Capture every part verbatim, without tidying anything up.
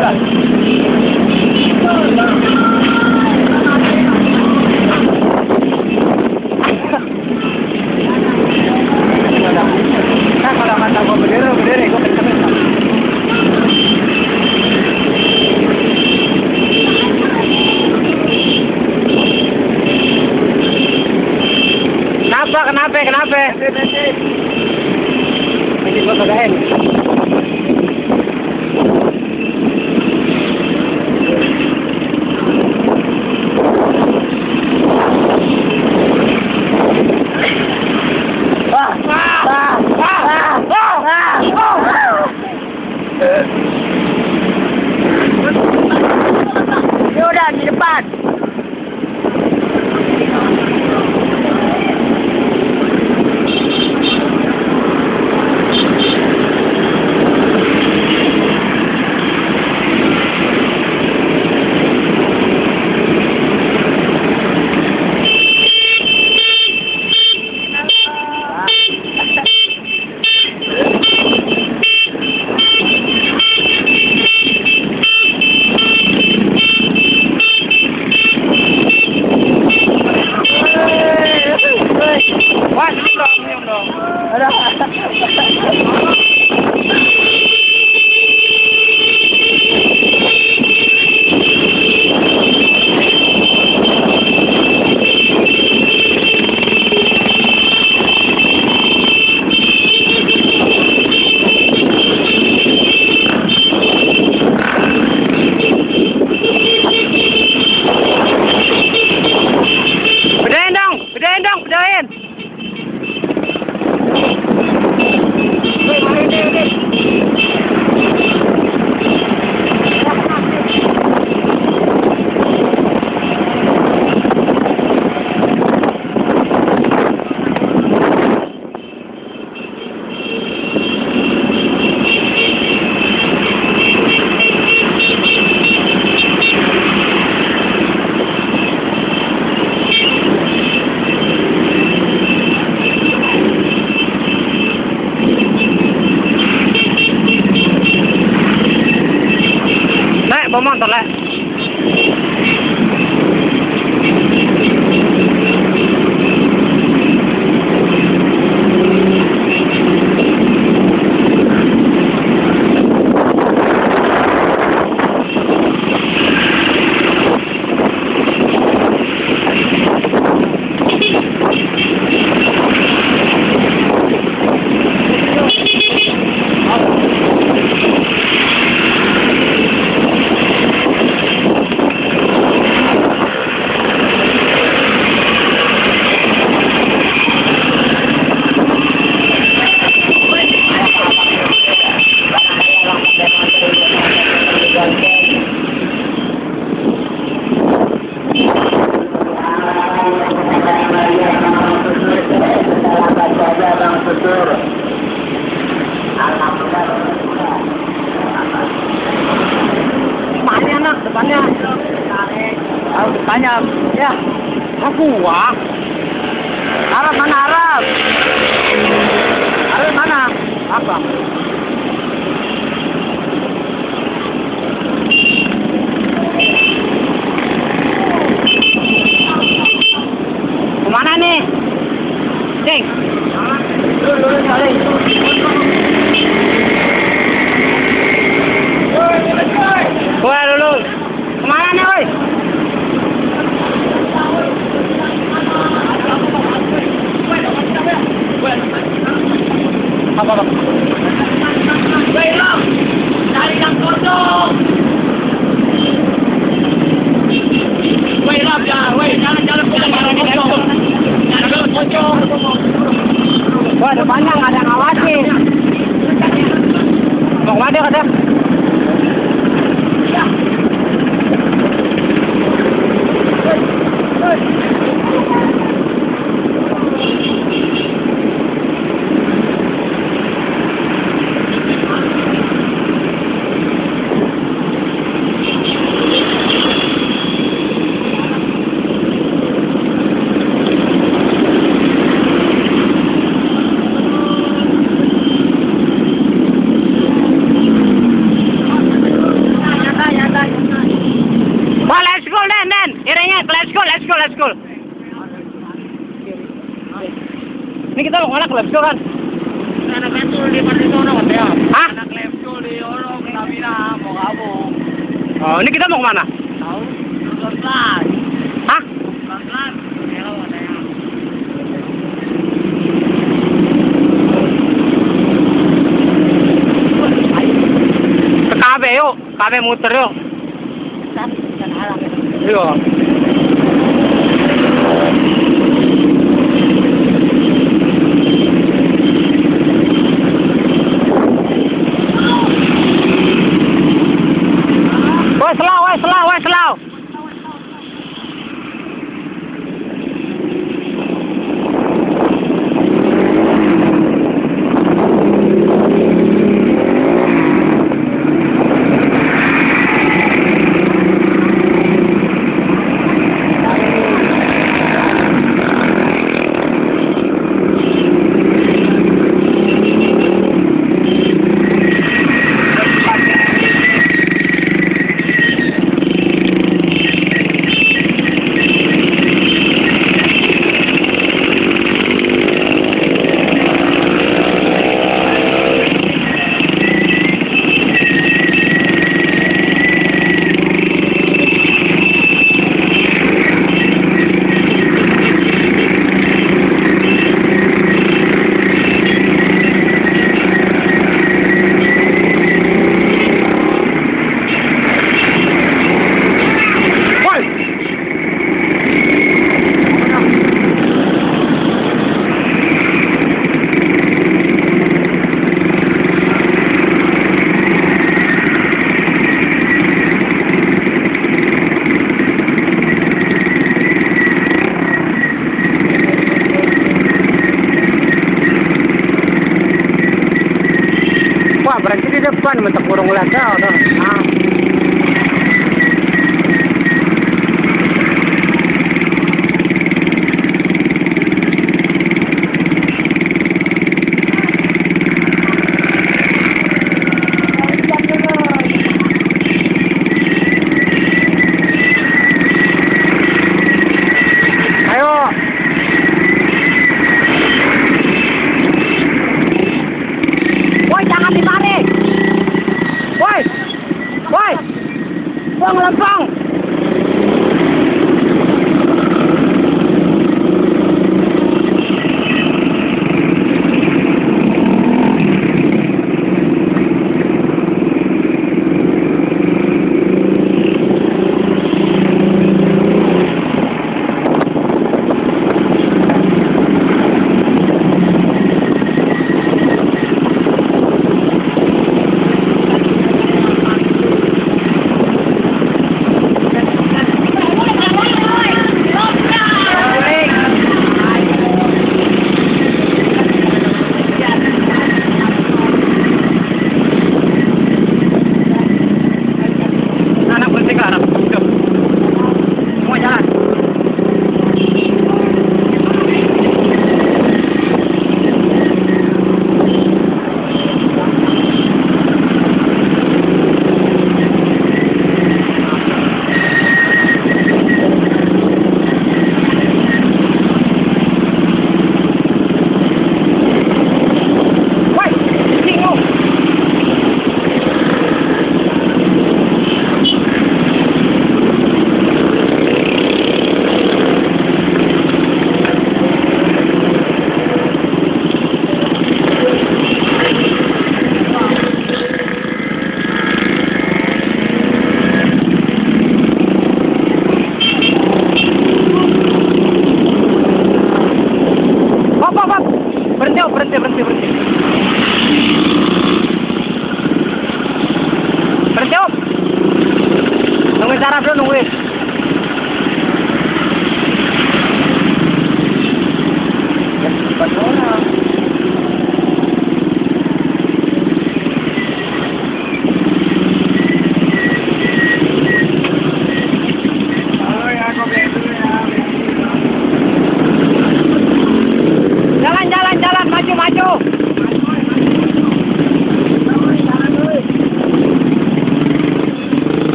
Sudah. Nah, kalau kata gue berdiri, berdiri, gue kencengin. Kenapa, kenapa, kenapa? Ini gue pegain. Ini udah di depan. Bawa motor lah. Depannya nak, depannya. Kalau depannya, ya, aku wah. Arab mana Arab? Arab mana? Apa? Kemana nih? Ceng. Lulus, lulus, balik. Woi, lulus. Kemana nih, woi? Apa, apa? Woi, Ram. Cari yang kosong. Woi, Ram, ya. Woi, jangan jalan kosong. Jangan kosong. Wah, depannya nggak ada yang ngawasin. Mau kemana dia, katanya? Ya. anak lebsu kan? Anak lebsu di Martisono kan ya? Hah? Anak lebsu di Oro, Minamina, mau kabur. Oh, ini kita mau kemana? Tahu? Pelan-pelan. Hah? Pelan-pelan. Hello, ada yang. Ke K B yuk, K B muter yuk. Kan, kan halang itu. Iya. Woi, slow, woi, slow, woi, slow. Wah, berarti di depan mentok burung lada, udah. Ah. Ayo. Woi, jangan ditarik. Woi. Woi. Bang lempang.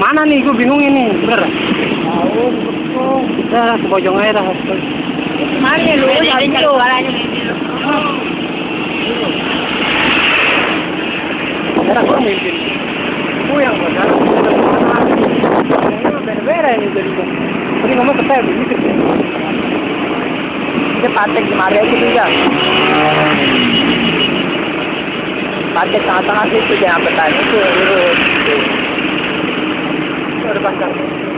Kemana nih? Gue bingung ini. Bener. Tahu, betul. Dah, ke Bojong aja dah. Mana nih lu? Jadi lu suaranya ini. Era gue mimpin. Gue yang benar. Beda-beda ini jadi. Ini ngomong ketep gitu. Kita patek di Maria itu juga. Patek tengah-tengah situ jangan bertanya itu. Itu ada pasang.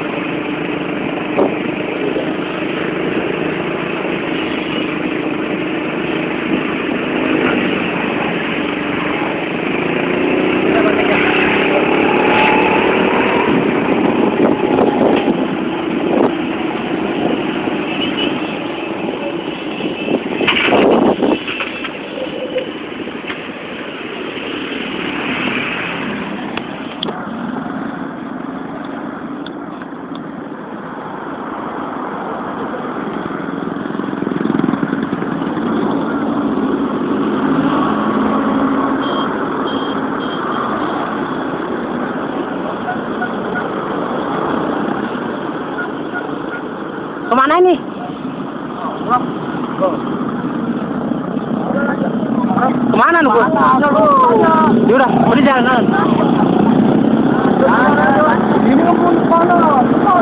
Kemana ini? Kemana lu? Udah, udah jalan. Ini pun kemana?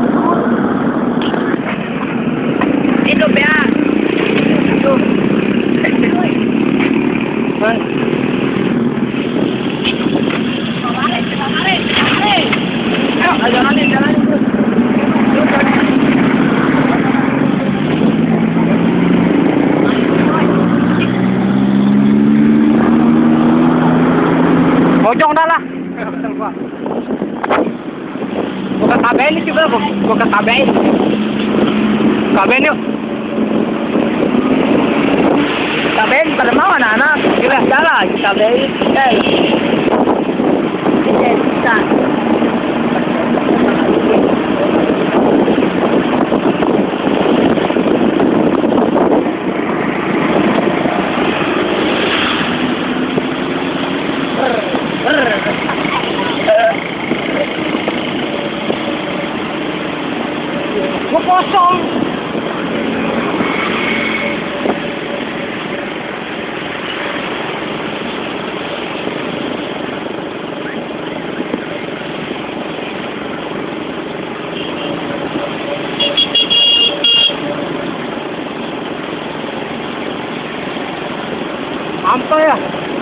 Itu ya. Itu. Ayo, jalanin, jalanin. Bojong dah lah. Buka K B N juga, buka K B N. K B N yuk. K B N pada mau anak-anak. Kita jalan, K B N. Eh. Eh, bisa. Gue kosong. Apa ya?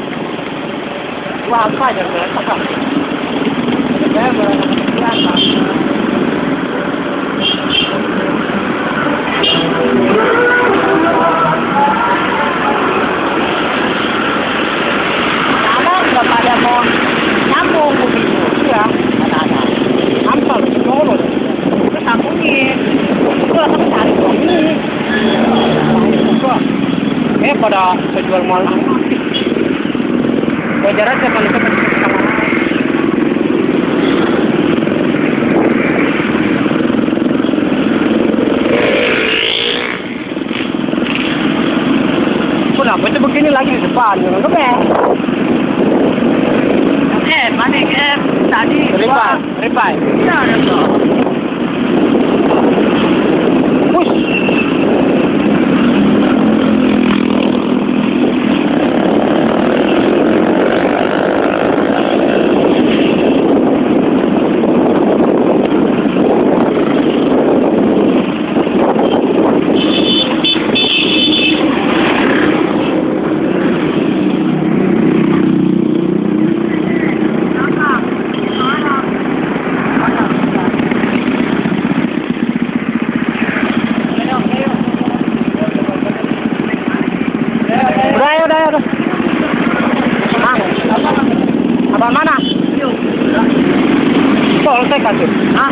Wah, apa aja berapa? Saya berapa? Sekarang udah pada mau nyambung begitu, ya? Ada-ada. Hampir solo, terus sambungin. Itu langsung cari ini. Eh pada penjual malam. Wajar aja kalau kita sama kenapa itu begini lagi di depan? Kenapa ya? Eh, mana eh tadi? Repai, repai. Ya, ada tuh. Push. Abang mana? Polsek kan tuh? Ah?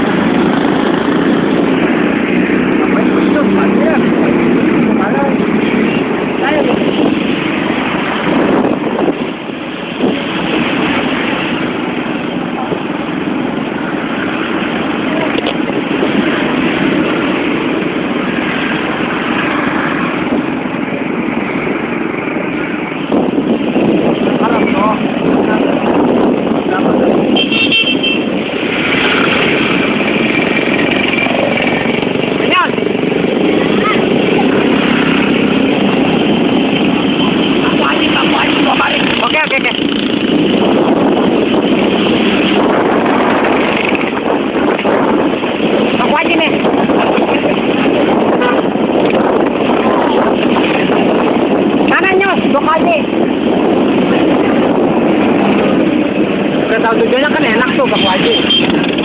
tahu tujuannya kan enak tuh Pak Wajib.